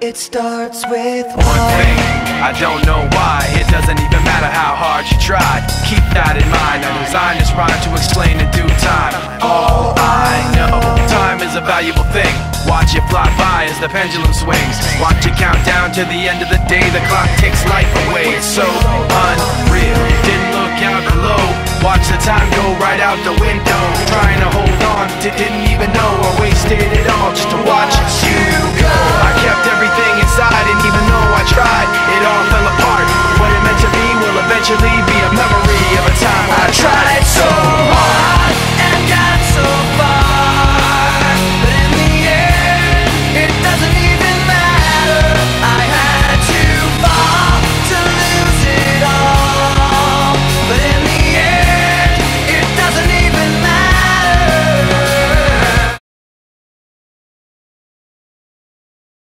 It starts with one thing, I don't know why. It doesn't even matter how hard you try. Keep that in mind. I designed this rhyme to explain in due time. All I know, time is a valuable thing. Watch it fly by as the pendulum swings. Watch it count down to the end of the day. The clock takes life away. It's so unreal. Didn't look out below. Watch the time go right out the window. Trying to hold on, didn't even know I wasted it all.